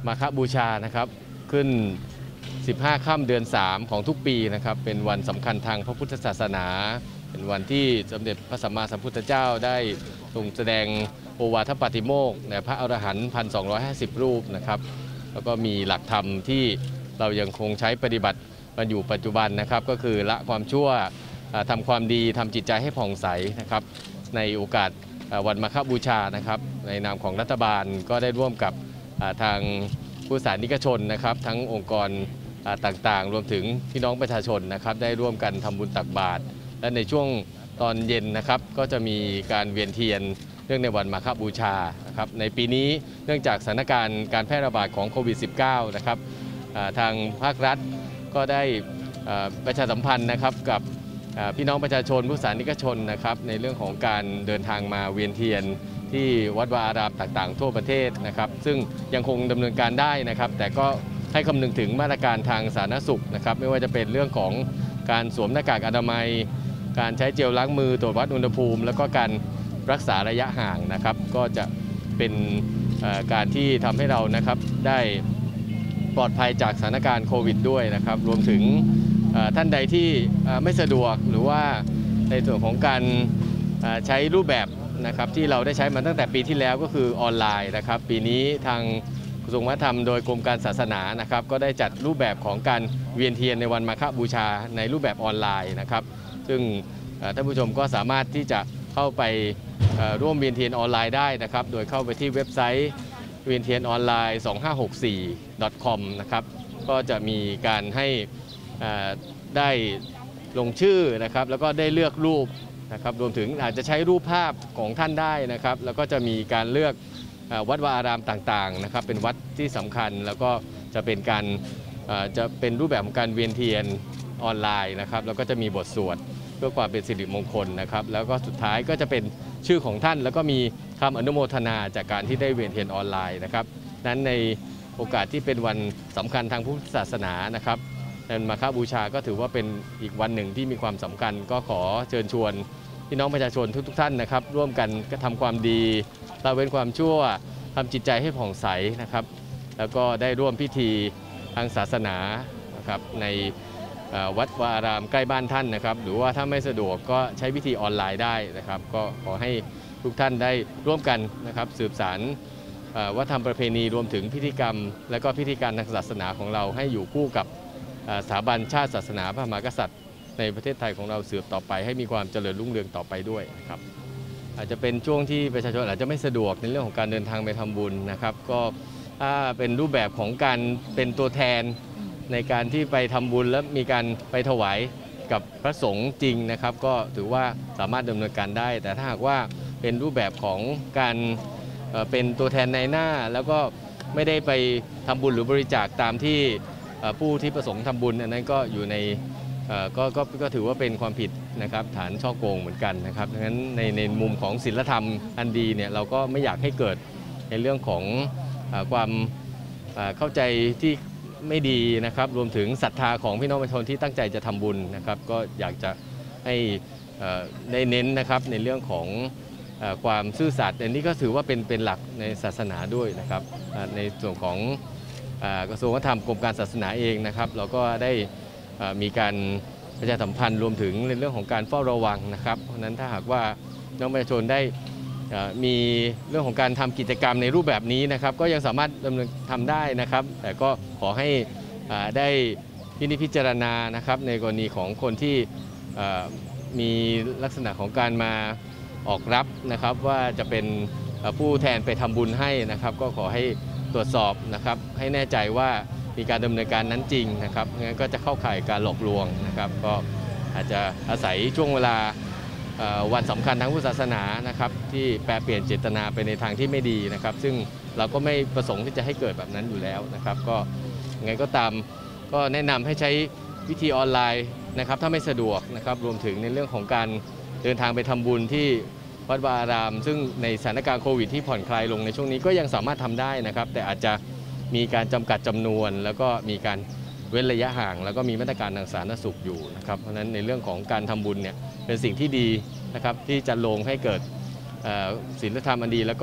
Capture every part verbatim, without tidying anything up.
มาฆบูชานะครับขึ้นสิบห้าค่ำเดือนสามของทุกปีนะครับเป็นวันสำคัญทางพระพุทธศาสนาเป็นวันที่สมเด็จพระสัมมาสัมพุทธเจ้าได้ทรงแสดงโอวาทปาติโมกข์แด่พระอรหันต์ หนึ่งพันสองร้อยห้าสิบ รูปนะครับแล้วก็มีหลักธรรมที่เรายังคงใช้ปฏิบัติกันอยู่ปัจจุบันนะครับก็คือละความชั่วทำความดีทำจิตใจให้ผ่องใสนะครับในโอกาสวันมาฆบูชานะครับในนามของรัฐบาลก็ได้ร่วมกับทางผู้สาธารนิกชนนะครับทั้งองค์กรต่างๆรวมถึงพี่น้องประชาชนนะครับได้ร่วมกันทำบุญตักบาตรและในช่วงตอนเย็นนะครับก็จะมีการเวียนเทียนเนื่องในวันมาฆบูชานะครับในปีนี้เนื่องจากสถานการณ์การแพร่ระบาดของโควิด สิบเก้า นะครับทางภาครัฐก็ได้ประชาสัมพันธ์นะครับกับพี่น้องประชาชนผู้สาธารนิกชนนะครับในเรื่องของการเดินทางมาเวียนเทียนที่วัดวาอารามต่างๆทั่วประเทศนะครับซึ่งยังคงดำเนินการได้นะครับแต่ก็ให้คำนึงถึงมาตรการทางสาธารณสุขนะครับไม่ว่าจะเป็นเรื่องของการสวมหน้ากากอนามัยการใช้เจลล้างมือตรวจวัดอุณหภูมิแล้วก็การรักษาระยะห่างนะครับก็จะเป็นการที่ทำให้เรานะครับได้ปลอดภัยจากสถานการณ์โควิดด้วยนะครับรวมถึงท่านใดที่ไม่สะดวกหรือว่าในส่วนของการใช้รูปแบบนะครับที่เราได้ใช้มาตั้งแต่ปีที่แล้วก็คือออนไลน์นะครับปีนี้ทางกระทรวงวัฒนธรรมโดยกรมการศาสนานะครับก็ได้จัดรูปแบบของการเวียนเทียนในวันมาฆบูชาในรูปแบบออนไลน์นะครับซึ่งท่านผู้ชมก็สามารถที่จะเข้าไปร่วมเวียนเทียนออนไลน์ได้นะครับโดยเข้าไปที่เว็บไซต์เวียนเทียนออนไลน์ สองห้าหกสี่ ดอท คอม นะครับก็จะมีการให้ได้ลงชื่อนะครับแล้วก็ได้เลือกรูปนะครับรวมถึงอาจจะใช้รูปภาพของท่านได้นะครับแล้วก็จะมีการเลือกวัดวาอารามต่างๆนะครับเป็นวัดที่สำคัญแล้วก็จะเป็นการจะเป็นรูปแบบของการเวียนเทียนออนไลน์นะครับแล้วก็จะมีบทสวดเพื่อความเป็นสิริมงคลนะครับแล้วก็สุดท้ายก็จะเป็นชื่อของท่านแล้วก็มีคำอนุโมทนาจากการที่ได้เวียนเทียนออนไลน์นะครับนั้นในโอกาสที่เป็นวันสำคัญทางพุทธศาสนานะครับในมาฆบูชาก็ถือว่าเป็นอีกวันหนึ่งที่มีความสำคัญก็ขอเชิญชวนพี่น้องประชาชนทุกๆท่านนะครับร่วมกันกระทำความดีละเว้นความชั่วทำจิตใจให้ผ่องใสนะครับแล้วก็ได้ร่วมพิธีทางศาสนานะครับในวัดวาอารามใกล้บ้านท่านนะครับหรือว่าถ้าไม่สะดวกก็ใช้วิธีออนไลน์ได้นะครับก็ขอให้ทุกท่านได้ร่วมกันนะครับสืบสานวัฒนธรรมประเพณีรวมถึงพิธีกรรมและก็พิธีการทางศาสนาของเราให้อยู่คู่กับสถาบันชาติศาสนาพระมหากษัตริย์ในประเทศไทยของเราสืบต่อไปให้มีความเจริญรุ่งเรืองต่อไปด้วยนะครับอาจจะเป็นช่วงที่ประชาชนอาจจะไม่สะดวกในเรื่องของการเดินทางไปทำบุญนะครับก็ถ้าเป็นรูปแบบของการเป็นตัวแทนในการที่ไปทำบุญและมีการไปถวายกับพระสงฆ์จริงนะครับก็ถือว่าสามารถดำเนินการได้แต่ถ้าหากว่าเป็นรูปแบบของการเป็นตัวแทนในหน้าแล้วก็ไม่ได้ไปทำบุญหรือบริจาคตามที่ผู้ที่ประสงค์ทำบุญอันนั้นก็อยู่ในก็ก็ก็ถือว่าเป็นความผิดนะครับฐานฉ้อโกงเหมือนกันนะครับดังนั้นในในมุมของศีลธรรมอันดีเนี่ยเราก็ไม่อยากให้เกิดในเรื่องของความเข้าใจที่ไม่ดีนะครับรวมถึงศรัทธาของพี่น้องประชาชนที่ตั้งใจจะทำบุญนะครับก็อยากจะให้ได้เน้นนะครับในเรื่องของความซื่อสัตย์อันนี้ก็ถือว่าเป็นเป็นหลักในศาสนาด้วยนะครับในส่วนของกระทรวงวัฒนธรรมกรมการศาสนาเองนะครับเราก็ได้มีการประชาสัมพันธ์รวมถึงในเรื่องของการเฝ้าระวังนะครับเพราะฉะนั้นถ้าหากว่าน้องประชาชนได้มีเรื่องของการทำกิจกรรมในรูปแบบนี้นะครับก็ยังสามารถดำเนินทำได้นะครับแต่ก็ขอให้ได้พินิจพิจารณานะครับในกรณีของคนที่มีลักษณะของการมาออกรับนะครับว่าจะเป็นผู้แทนไปทำบุญให้นะครับก็ขอให้ตรวจสอบนะครับให้แน่ใจว่ามีการดำเนินการนั้นจริงนะครับงั้นก็จะเข้าข่ายการหลอกลวงนะครับก็อาจจะอาศัยช่วงเวลาวันสำคัญทางพุทธศาสนานะครับที่แปรเปลี่ยนเจตนาไปในทางที่ไม่ดีนะครับซึ่งเราก็ไม่ประสงค์ที่จะให้เกิดแบบนั้นอยู่แล้วนะครับก็ยังไงก็ตามก็แนะนำให้ใช้วิธีออนไลน์นะครับถ้าไม่สะดวกนะครับรวมถึงในเรื่องของการเดินทางไปทำบุญที่วัดวาอารามซึ่งในสถานการณ์โควิดที่ผ่อนคลายลงในช่วงนี้ก็ยังสามารถทำได้นะครับแต่อาจจะมีการจำกัดจำนวนแล้วก็มีการเว้นระยะห่างแล้วก็มีมาตรการทางสาธารณสุขอยู่นะครับเพราะฉะนั้นในเรื่องของการทำบุญเนี่ยเป็นสิ่งที่ดีนะครับที่จะลงให้เกิดศีลธรรมอันดีแล้วก็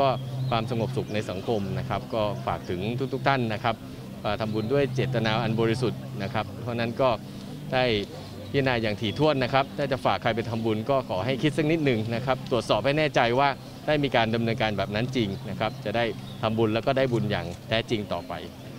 ความสงบสุขในสังคมนะครับก็ฝากถึงทุกๆท่านนะครับทำบุญด้วยเจตนาอันบริสุทธิ์นะครับเพราะนั้นก็ได้พิจารณาอย่างถี่ถ้วนนะครับถ้าจะฝากใครไปทำบุญก็ขอให้คิดสักนิดหนึ่งนะครับตรวจสอบให้แน่ใจว่าได้มีการดำเนินการแบบนั้นจริงนะครับจะได้ทำบุญแล้วก็ได้บุญอย่างแท้จริงต่อไป